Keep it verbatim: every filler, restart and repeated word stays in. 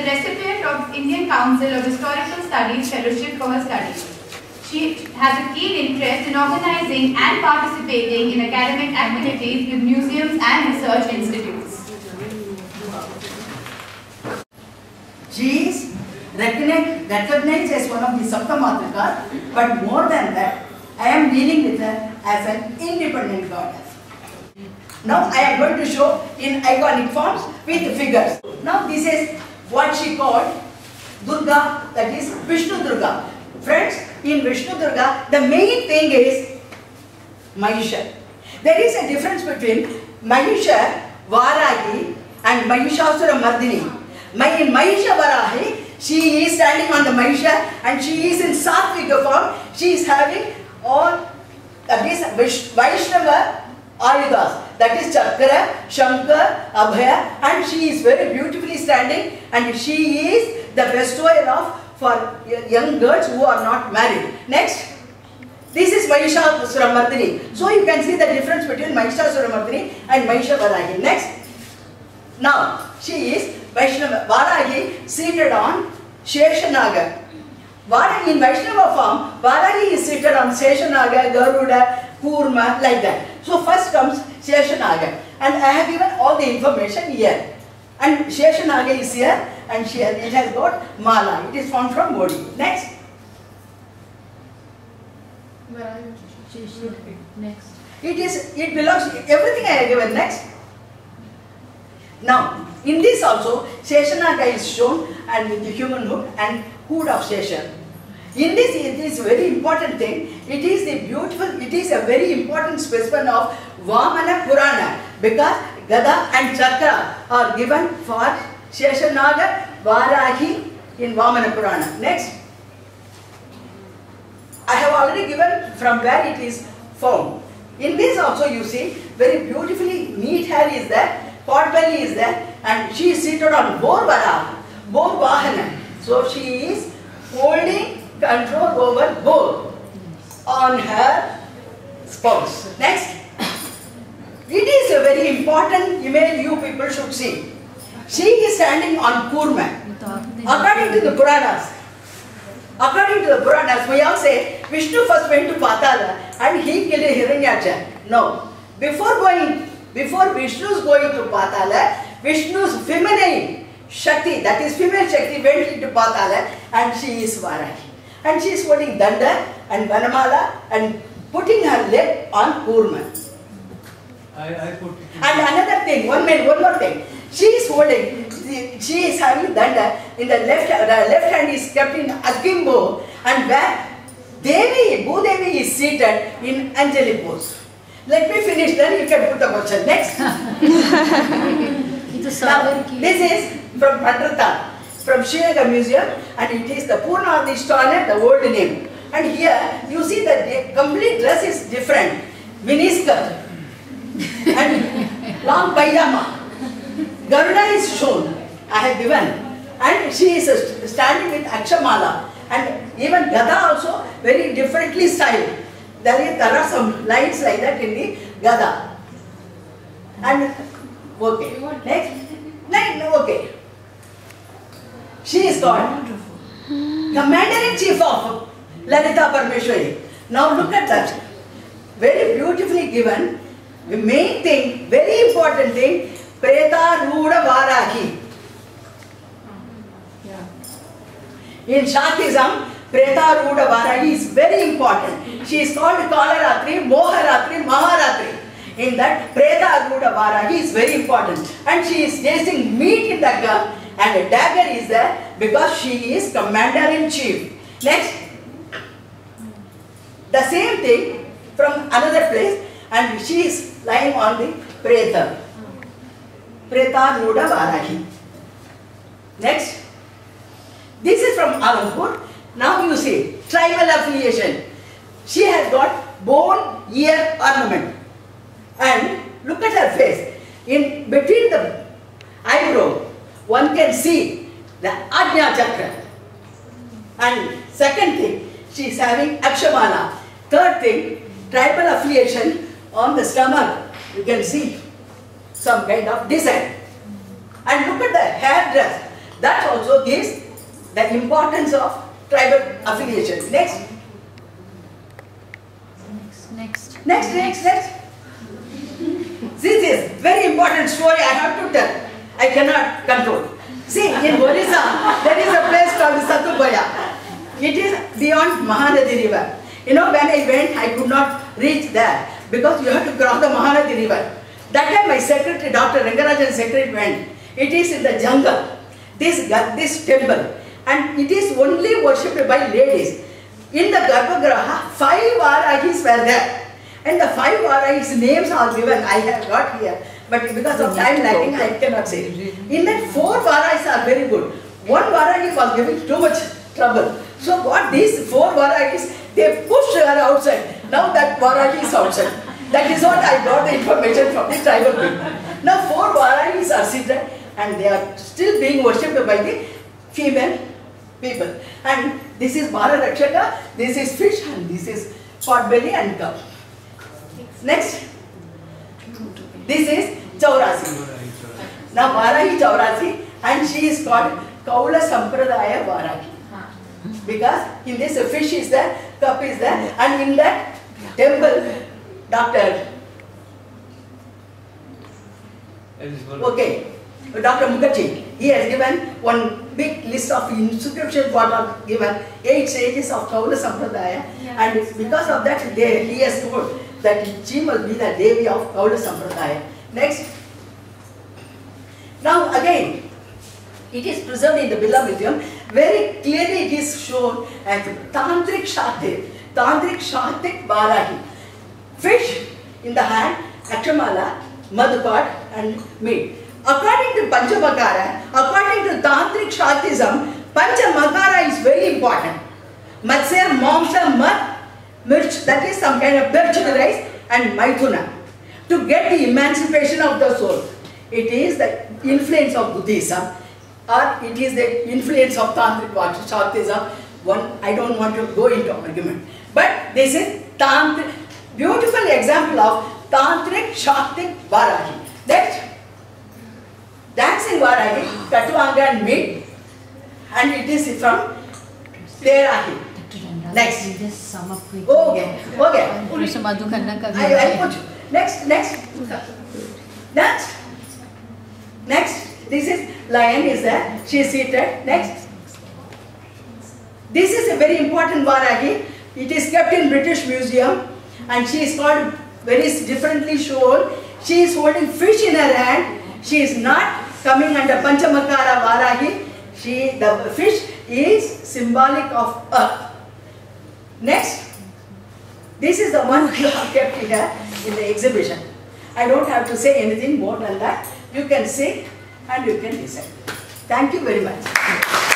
recipient of Indian Council of Historical Studies Fellowship for her studies. She has a keen interest in organizing and participating in academic activities with museums and research institutes. She is recognized, recognized as one of the Saptamatrikas, but more than that, I am dealing with her as an independent goddess. Now I am going to show in iconic forms with figures. Now this is what she called Durga, that is Vishnu Durga. Friends, in Vishnu Durga, the main thing is Mahisha. There is a difference between Mahisha, Varahi and Mahishasura Mardini. In Mahisha Varahi, she is standing on the Mahisha and she is in Satvika form. She is having all, that is Vaishnava Ayudas. That is Chakra, Shankar, Abhaya, and she is very beautifully standing, and she is the bestower of for young girls who are not married. Next, this is Mahishasura Mardini. So you can see the difference between Mahishasura Mardini and Mahisha Varahi. Next, now she is Vaishnava Varahi seated on Sheshanaga. Varahi in Vaishnava form, Varahi is seated on Sheshanaga, Garuda, Kurma, like that. So first comes Sheshanaga, and I have given all the information here. And Sheshanaga is here, and she has, it has got Mala. It is formed from Modi. Next. Next. It is. It belongs. Everything I have given. Next. Now, in this also, Sheshanaga is shown, and with the human hood and hood of Sheshan. In this, it is a very important thing. It is the beautiful, it is a very important specimen of Vamana Purana, because Gada and Chakra are given for Sheshanaga, Varahi in Vamana Purana. Next. I have already given from where it is formed. In this also you see, very beautifully neat hair is there, pot belly is there, and she is seated on Bor Varaha, Bor Vahana. So she is holding control over both on her spouse. Next. It is a very important image you people should see. She is standing on Kurma. According to the Puranas, according to the Puranas, we all say Vishnu first went to Patala and he killed Hiranyaksha. No. Before going, before Vishnu's going to Patala, Vishnu's feminine Shakti, that is female Shakti, went into Patala and she is Varahi. And she is holding Danda and Vanamala and putting her leg on Kurma. I, I put it and another thing, one minute, one more thing. She is holding, she is having Danda, in the left, the left hand is kept in Akimbo, and where Devi, Bhudevi is seated in Anjali pose. Let me finish, then you can put the question. Next. Now, this is from Patrata, from Srinagar Museum, and it is the Purna Adhisthana, the old name. And here you see that the complete dress is different. Miniskirt and long pajama. Garuda is shown, I have given, and she is standing with Akshamala, and even Gada also very differently styled. There, is, there are some lines like that in the Gada. And okay, next, next okay. She is called Commander-in-Chief of Lalita Parmeshwari. Now look at that. Very beautifully given. The main thing, very important thing, Preta Ruda Varahi. In Shaktism, Preta Ruda Varahi is very important. She is called Kalaratri, Moharatri, Maharatri. In that, Preta Ruda Varahi is very important. And she is tasting meat in the gum, and a dagger is there because she is Commander-in-Chief. Next. The same thing from another place, and she is lying on the Preta. Preta Ruda Varahi. Next. This is from Alampur. Now you see, tribal affiliation. She has got bone ear ornament. And look at her face. In between the eyebrow, one can see the Ajna Chakra. And second thing, she is having Akshamala. Third thing, tribal affiliation on the stomach. You can see some kind of design. And look at the hairdress. That also gives the importance of tribal affiliation. Next. Next. Next, next, next. This is very important story I have to tell. I cannot control. See, in Orissa, there is a place called Satubaya. It is beyond Mahanadi river. You know, when I went, I could not reach there because you have to cross the Mahanadi river. That time my secretary, Doctor Rangarajan's secretary went. It is in the jungle, this, this temple. And it is only worshipped by ladies. In the Garbhagriha, five Varahis were there. And the five Varahis names are given, I have got here. But because of time lacking, I cannot say. In that, four Varahis are very good. One Varahi was giving too much trouble. So what these four Varahis, they pushed her outside. Now that Varahi is outside. That is what I got the information from the tribal people. Now four Varahis are seated and they are still being worshipped by the female people. And this is Bhara Rakshaka, this is fish, and this is pot belly and cow. Next. This is Chaurasi. Now Varahi Chaurasi, and she is called Kaula Sampradaya Varahi. Because in this a fish is there, cup is there, and in that temple, Doctor Okay, Doctor Mukherjee, he has given one big list of inscriptions what are given, eight sages of Kaula Sampradaya, and because of that they, he has told that she must be the Devi of Kaula Sampradaya. Next. Now again, it is preserved in the Birla Museum. Very clearly it is shown as Tantric Shaktik, Tantric Shaktik Varahi. Fish in the hand, Akshamala, Madhupat and meat. According to Panchamakara, according to Tantric Shaktism, Panchamakara is very important. Matsya, Mamsa, Mat, Mirch, that is some kind of birch rice, and Maithuna. To get the emancipation of the soul. It is the influence of Buddhism, or it is the influence of Tantric Shaktism. One, I don't want to go into argument. But this is Tantric, beautiful example of Tantric Shaktik Varahi. Next. Dancing Varahi, Katuanga and meat, and it is from Terahi. Next. Just sum up quickly. Okay, okay. Mister Madhu Khanna ka I, I put you. Next, next. Next. Next. This is lion is there. She is seated. Next. This is a very important Varahi. It is kept in British Museum, and she is called very differently shown. She is holding fish in her hand. She is not coming under Panchamakara Varahi. She, the fish is symbolic of earth. Next. This is the one you have kept here in the exhibition. I don't have to say anything more than that. You can see and you can decide. Thank you very much.